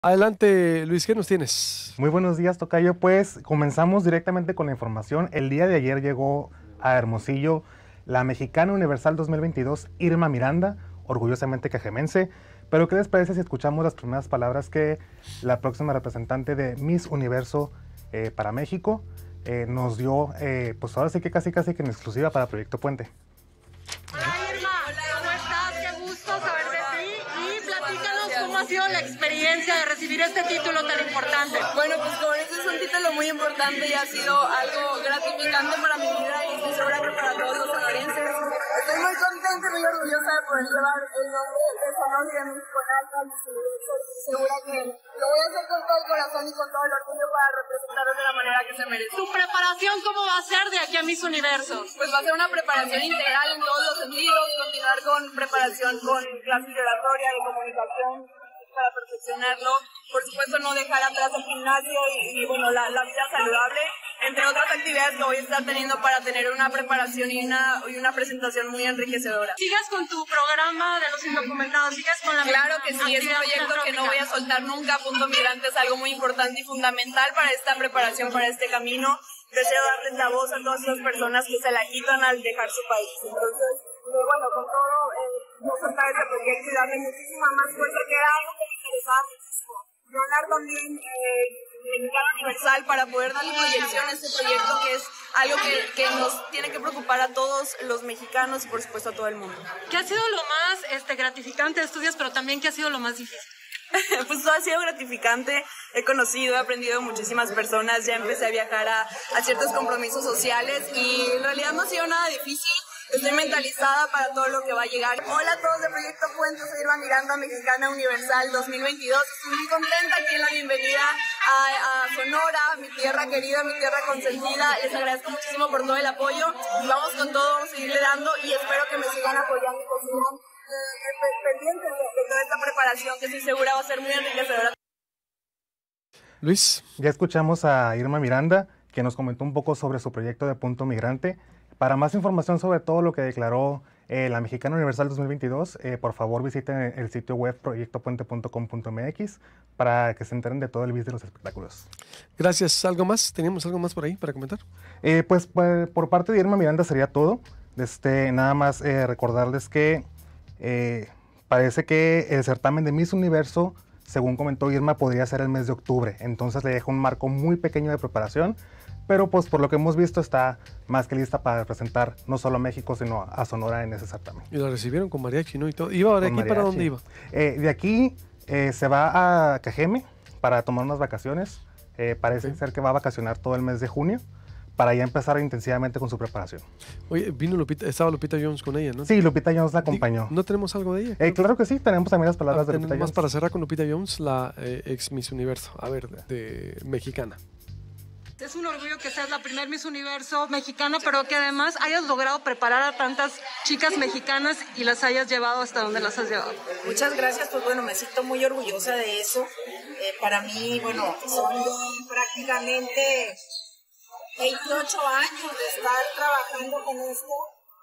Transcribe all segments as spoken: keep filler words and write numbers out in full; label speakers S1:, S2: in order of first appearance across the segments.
S1: Adelante, Luis, ¿qué nos tienes?
S2: Muy buenos días, tocayo. Pues comenzamos directamente con la información. El día de ayer llegó a Hermosillo la Mexicana Universal dos mil veintidós, Irma Miranda, orgullosamente cajemense. Pero ¿qué les parece si escuchamos las primeras palabras que la próxima representante de Miss Universo eh, para México eh, nos dio, eh, pues ahora sí que casi casi que en exclusiva para Proyecto Puente?
S3: Hola Irma, ¿cómo estás? Qué gusto saber de ti y platícanos cómo ha sido la experiencia de recibir este título tan importante.
S4: Bueno, pues como este es un título muy importante y ha sido algo gratificante para mi vida y estoy segura que para todos los sonorenses. Estoy muy contenta y muy orgullosa de poder llevar el nombre de Sonora y de México en alto a mis universos. Estoy segura que lo voy a hacer con todo el corazón y con todo el orgullo para representarlos de la manera que se merece.
S3: ¿Tu preparación cómo va a ser de aquí a Miss Universos?
S4: Pues va a ser una preparación integral en todos los sentidos, continuar con preparación con clases de oratoria, de comunicación, para perfeccionarlo, por supuesto no dejar atrás el gimnasio y, y bueno, la, la vida saludable, entre otras actividades que voy a estar teniendo para tener una preparación y una, y una presentación muy enriquecedora.
S3: ¿Sigues con tu programa de los indocumentados? ¿Sigues con la
S4: Claro que sí, es un proyecto que no voy a soltar nunca. Punto Migrante es algo muy importante y fundamental para esta preparación, para este camino. Deseo darles la voz a todas las personas que se la quitan al dejar su país. Entonces, eh, bueno, con todo, eh, no soltar ese proyecto y darle muchísima más fuerza, que era algo que me interesaba muchísimo. Ganar también eh, Mexicana Universal para poder darle proyección a este proyecto, que es algo que, que nos tiene que preocupar a todos los mexicanos y por supuesto a todo el mundo.
S3: ¿Qué ha sido lo más este, gratificante de estos días, pero también qué ha sido lo más difícil?
S4: Pues todo ha sido gratificante, he conocido, he aprendido de muchísimas personas, ya empecé a viajar a, a ciertos compromisos sociales y en realidad no ha sido nada difícil. Estoy mentalizada para todo lo que va a llegar. Hola a todos de Proyecto Puente, soy Irma Miranda, Mexicana Universal dos mil veintidós. Estoy muy contenta aquí en la bienvenida a, a Sonora, mi tierra querida, mi tierra consentida. Les agradezco muchísimo por todo el apoyo. Vamos con todo, vamos a seguirle dando y espero que me sigan apoyando y que sigan eh, pendientes de, de toda esta preparación que estoy segura va a ser muy enriquecedora.
S1: Luis.
S2: Ya escuchamos a Irma Miranda, que nos comentó un poco sobre su proyecto de Punto Migrante. Para más información sobre todo lo que declaró eh, la Mexicana Universal dos mil veintidós, eh, por favor visiten el sitio web proyecto puente punto com punto m x para que se enteren de todo el bis de los espectáculos.
S1: Gracias. ¿Algo más? ¿Teníamos algo más por ahí para comentar?
S2: Eh, pues por, por parte de Irma Miranda sería todo. Este, nada más eh, recordarles que eh, parece que el certamen de Miss Universo, según comentó Irma, podría ser el mes de octubre. Entonces le dejo un marco muy pequeño de preparación. Pero pues por lo que hemos visto está más que lista para representar no solo a México, sino a Sonora en ese certamen.
S1: Y la recibieron con mariachi, ¿no? Y todo. ¿Iba de aquí para dónde iba?
S2: Eh, de aquí eh, se va a Cajeme para tomar unas vacaciones. Eh, parece sí. ser que va a vacacionar todo el mes de junio para ya empezar intensivamente con su preparación.
S1: Oye, vino Lupita, estaba Lupita Jones con ella, ¿no?
S2: Sí, Lupita Jones la acompañó.
S1: ¿No tenemos algo de ella?
S2: Eh, claro que sí, tenemos también las palabras
S1: ah,
S2: de Lupita
S1: Jones.
S2: Más
S1: para cerrar con Lupita Jones, la eh, ex Miss Universo, a ver, de, de mexicana.
S3: Es un orgullo que seas la primer Miss Universo mexicana, pero que además hayas logrado preparar a tantas chicas mexicanas y las hayas llevado hasta donde las has llevado.
S4: Muchas gracias, pues bueno, me siento muy orgullosa de eso. Eh, para mí, bueno, son prácticamente veintiocho años de estar trabajando con esto.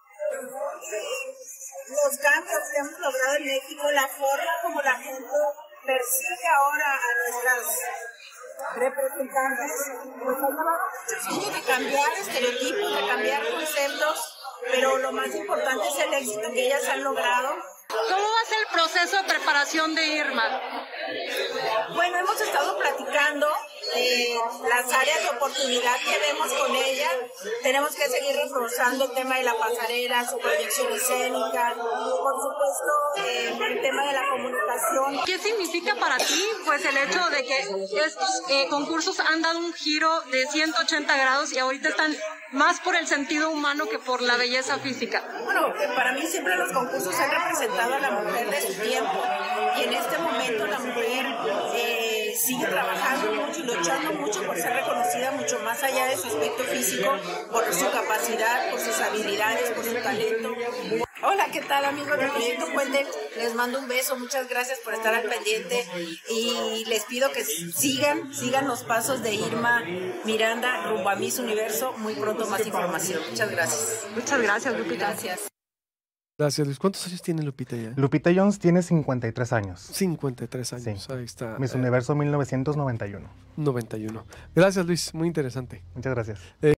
S4: Los cambios que hemos logrado en México, la forma como la gente persigue ahora a nuestras representantes, pues nos ha dado muchos años de cambiar estereotipos, de cambiar conceptos, pero lo más importante es el éxito que ellas han logrado.
S3: ¿Cómo va a ser el proceso de preparación de Irma?
S4: Bueno, hemos estado platicando eh, las áreas de oportunidad que vemos con ella. Tenemos que seguir reforzando el tema de la pasarela, su proyección escénica, por supuesto eh, el tema de la comunicación.
S3: ¿Qué significa para ti pues el hecho de que estos eh, concursos han dado un giro de ciento ochenta grados y ahorita están más por el sentido humano que por la belleza física?
S4: Bueno, para mí siempre los concursos han representado a la mujer de su tiempo y en este momento la mujer eh, sigue trabajando mucho y luchando mucho por ser reconocida mucho más allá de su aspecto físico, por su capacidad, por sus habilidades, por su talento. Hola, ¿qué tal amigos del Proyecto Puente? Les mando un beso, muchas gracias por estar al pendiente y les pido que sigan, sigan los pasos de Irma Miranda rumbo a Miss Universo. Muy pronto más información. Muchas gracias.
S3: Muchas gracias, Lupita.
S4: Gracias.
S1: Gracias, Luis. ¿Cuántos años tiene Lupita ya?
S2: Lupita Jones tiene cincuenta y tres años.
S1: cincuenta y tres años,
S2: Sí.
S1: ahí está.
S2: Miss
S1: eh,
S2: Universo mil novecientos noventa y uno.
S1: noventa y uno. Gracias, Luis, muy interesante.
S2: Muchas gracias.
S1: Eh,